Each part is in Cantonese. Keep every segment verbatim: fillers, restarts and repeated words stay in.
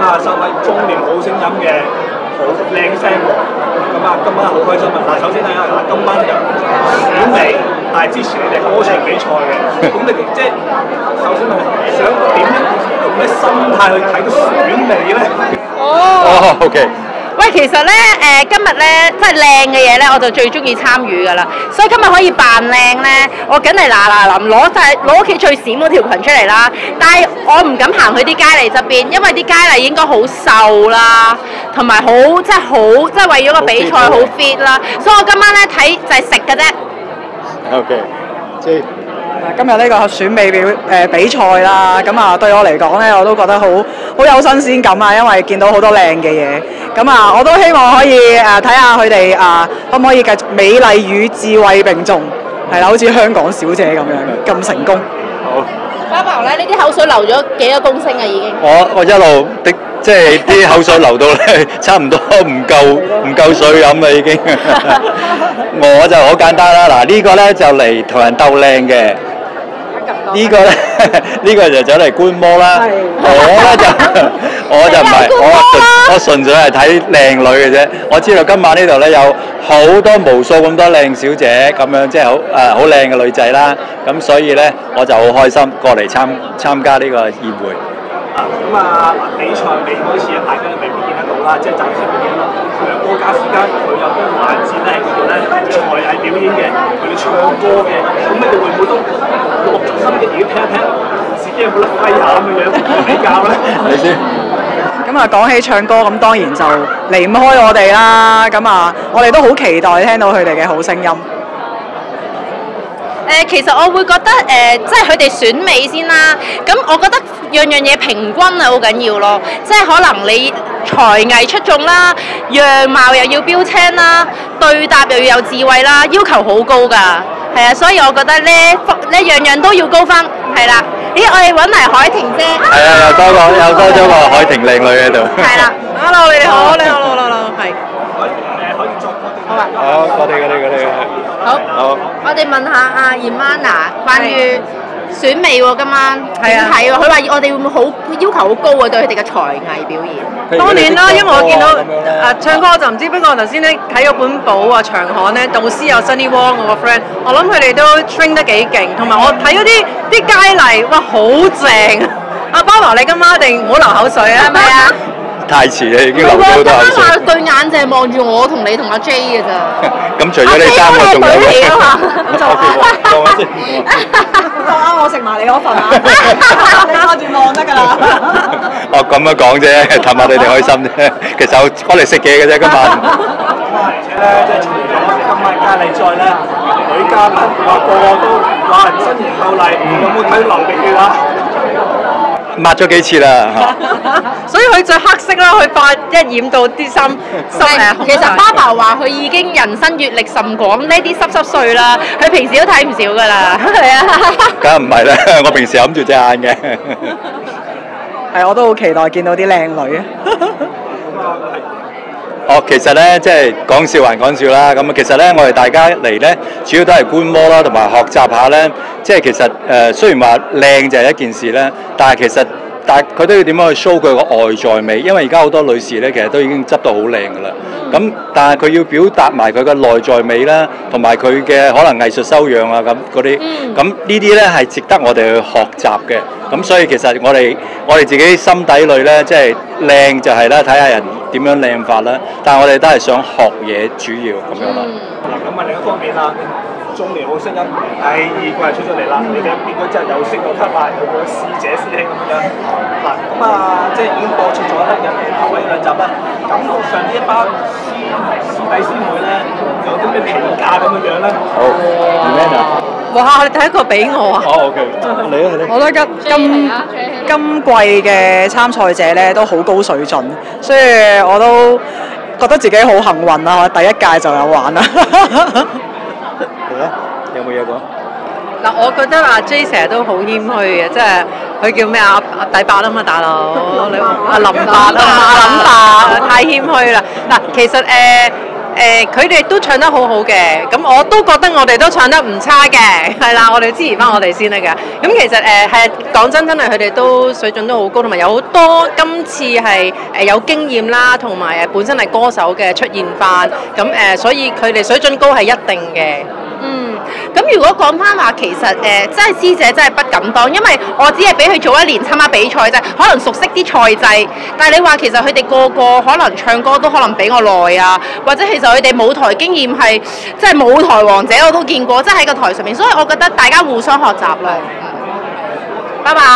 啊，三位中年好聲音嘅好靚聲喎。咁啊，今晚好開心啊！嗱，首先睇下嗱，今晚就選美，但係之前你哋歌唱比賽嘅，咁你哋即係首先係想點樣用咩心態去睇到選美咧？ 哦，OK。喂，其實咧，誒、呃、今日咧，即係靚嘅嘢咧，我就最中意參與㗎啦。所以今日可以扮靚咧，我梗係嗱嗱臨攞晒攞屋企最閃嗰條裙出嚟啦。但係我唔敢行去啲佳麗側邊，因為啲佳麗應該好瘦啦，同埋好即係好即係為咗個比賽好 fit 啦。所以我今晚咧睇就係食嘅啫。 OK，即係。 今日呢個選美表誒、呃、比賽啦，咁啊對我嚟講咧，我都覺得好好有新鮮感啊，因為見到好多靚嘅嘢，咁啊我都希望可以誒睇下佢哋啊可唔可以繼續美麗與智慧並重，係啦，好似香港小姐咁樣咁成功。 好。 嘉寶咧，呢啲口水流咗幾多公升啊？已經。 我我一路的即係啲口水流到咧，差唔多唔夠唔夠水飲啦已經。我就好簡單啦，嗱、這個、呢個咧就嚟同人鬥靚嘅。呢個咧，呢個就走嚟觀摩啦。我咧就我就唔係，我我純粹係睇靚女嘅啫。我知道今晚呢度咧有好多無數咁多靚小姐咁樣，即係好誒好靚嘅女仔啦。咁所以咧，我就好開心過嚟參參加呢個宴會。 啊，咁啊，嗱，比賽未開始啊，大家都未必見得到啦，即係暫時未見到。唱歌加時間，佢有個環節咧喺嗰度咧，才藝表演嘅，佢哋唱歌嘅，咁你哋會唔會都落足心機而家聽一聽，自己有冇得揮下咁嘅樣比較咧？ 你先。 咁啊，講起唱歌，咁當然就離唔開我哋啦。咁啊，我哋都好期待聽到佢哋嘅好聲音。 誒、呃，其實我會覺得誒、呃，即係佢哋選美先啦。咁我覺得樣樣嘢平均係好緊要咯。即係可能你才藝出眾啦，樣貌又要標青啦，對答又要有智慧啦，要求好高㗎。係啊，所以我覺得咧，呢樣樣都要高分。係啦，咦，我哋揾嚟海婷姐。 係啊，又多個又多咗個海婷靚女喺度。 係啦 ，Hello， 你好，你好，你好，你好，係。 可以作好啊。 好，我哋我哋我哋。 好。 好。 我哋問下阿 Emana 關於選美喎，今晚係啊， 係喎，佢話我哋會唔會好要求好高啊？對佢哋嘅才藝表現。 當然啦，因為我見到誒唱歌我就唔知，不過頭先咧睇嗰本簿啊長刊咧，導師有 Sunny Wong 我個 friend， 我諗佢哋都 train 得幾勁，同埋我睇嗰啲啲佳麗，哇好正！阿包華你今晚一定唔好流口水啊，係咪啊？ 太遲啦，已經流咗好多口水。 佢對眼淨係望住我同你同阿 J 嘅咋。 咁除咗你三個仲有嘅。 就啱就啱我食埋你嗰份啊！你掛住望得㗎啦。 哦，咁樣講啫，氹下你哋開心啫。其實我我嚟食嘢嘅啫，今晚。 而且咧，即係除咗我哋今晚佳麗之外咧，女嘉賓話個個都話新年後嚟，有冇睇流鼻血啊？ 抹咗幾次啦， 所以佢着黑色啦，佢怕一染到啲衫濕誒。 其實爸爸話佢已經人生閲歷甚廣，呢啲濕濕碎啦，佢平時都睇唔少㗎啦。係啊。 梗係唔係啦，我平時揞住隻眼嘅。 係，我都好期待見到啲靚女啊！ 哦，其實咧，即係講笑還講笑啦。咁啊，其實咧，我哋大家嚟咧，主要都係觀摩啦，同埋學習下咧。即係其實誒、呃，雖然話靚就係一件事咧，但係其實但係佢都要點樣去 show 佢個外在美。因為而家好多女士咧，其實都已經執到好靚㗎啦。咁但係佢要表達埋佢嘅內在美啦，同埋佢嘅可能藝術修養啊咁嗰啲。咁呢啲咧係值得我哋去學習嘅。咁所以其實我哋我哋自己心底裏咧，即係靚就係啦，睇下人點樣靚法啦。但係我哋都係想學嘢主要咁樣啦。 嗱，咁啊另一方面啦，中年好聲音第二季出咗嚟啦，你哋變咗之後又升咗級啦，有個師姐師兄咁樣。嗱，咁啊即係已經播出咗咧，有頭尾兩集啦。感覺上呢一班師師弟師妹咧，有啲咩評價咁嘅樣咧？ 好 Emana 哇！你第一個俾我啊！ 好 OK，嚟啊嚟啊！ 我覺得今今季嘅參賽者咧都好高水準，所以我都覺得自己好幸運啊！我第一屆就有玩啦。 嚟啊！有冇嘢講？ 嗱，我覺得阿 J 成日都好謙虛嘅，即係佢叫咩啊？阿第八啊嘛，大佬，你阿林八啊嘛，阿林八太謙虛啦。嗱，其實誒。誒誒佢哋都唱得好好嘅，咁我都覺得我哋都唱得唔差嘅，係啦，我哋支持翻我哋先得㗎。咁其實誒係講真，真係佢哋都水準都好高，同埋有好多今次係誒有經驗啦，同埋誒本身係歌手嘅出現翻，咁誒、呃、所以佢哋水準高係一定嘅。 嗯，咁如果講翻話，其實誒、呃，真係師姐真係不敢當，因為我只係俾佢早一年參加比賽啫，可能熟悉啲賽制。但係你話其實佢哋個個可能唱歌都可能比我耐啊，或者其實佢哋舞台經驗係即係舞台王者我都見過，即係喺個台上面，所以我覺得大家互相學習啦。拜拜。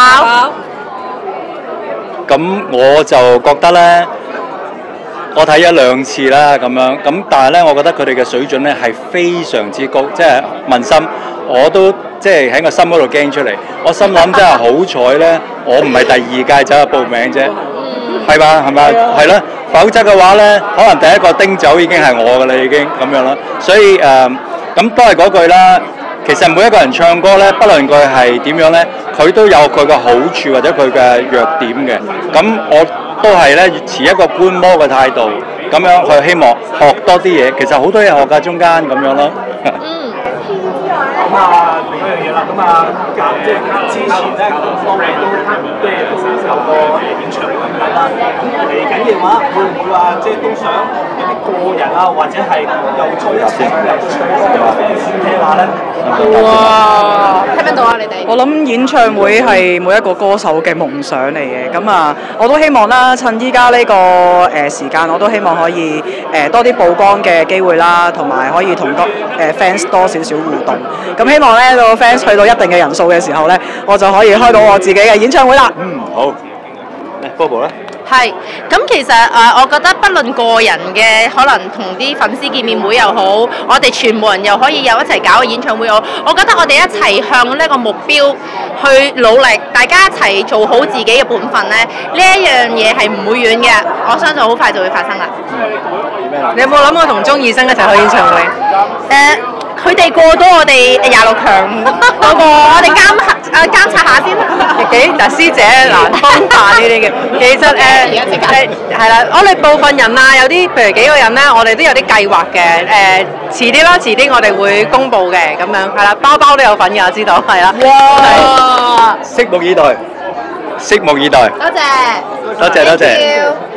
咁我就覺得咧。我睇一兩次啦，咁樣咁，但係咧，我覺得佢哋嘅水準咧係非常之高，即係問心，我都即係喺個心嗰度驚出嚟。我心諗真係好彩咧，我唔係第二屆走去報名啫，係嘛？係咪？係咯，否則嘅話咧，可能第一個叮走已經係我㗎啦，已經咁樣啦。所以誒，咁、呃、都係嗰句啦。其實每一個人唱歌咧，不論佢係點樣咧，佢都有佢嘅好處或者佢嘅弱點嘅。咁我都係咧持一個觀摩嘅態度，咁樣去希望學多啲嘢。其實好多嘢學㗎，中間咁樣咯。 嗯。 咁啊，另一樣嘢啦，咁啊，即係之前咧，咁方面都都都有個演唱會咁樣啦。咁嚟緊嘅話，會唔會話即係都想一啲個人啊，或者係又再一齊入唱歌嘅 fans 聽下咧？ 哇！聽唔聽到啊？你哋？ 我諗演唱會係每一個歌手嘅夢想嚟嘅，咁啊，我都希望啦，趁依家呢個誒、呃、時間，我都希望可以誒、呃、多啲曝光嘅機會啦，同埋可以同個誒 fans 多少少互動。咁希望咧，到 fans 去到一定嘅人數嘅時候咧，我就可以開到我自己嘅演唱會啦。 嗯，好。嚟 Bobo 咧。 係，咁其實誒、呃，我覺得不論個人嘅可能同啲粉絲見面會又好，我哋全部人又可以有一齊搞個演唱會，我我覺得我哋一齊向呢個目標去努力，大家一齊做好自己嘅本分咧，呢一樣嘢係唔會遠嘅，我相信好快就會發生啦。 你有冇諗過同鍾意生一齊去演唱會？ 誒、呃。佢哋過到我哋廿六強嗰個，我哋監核誒監察下先。 幾嗱師姐難幫辦呢啲嘅，其實誒誒係啦，我哋部分人啊，有啲譬如幾個人咧，我哋都有啲計劃嘅。誒、呃、遲啲啦，遲啲我哋會公佈嘅咁樣，係啦，包包都有份嘅，我知道係啦。 哇！ 拭目以待，拭目以待。 多謝， 多謝多謝。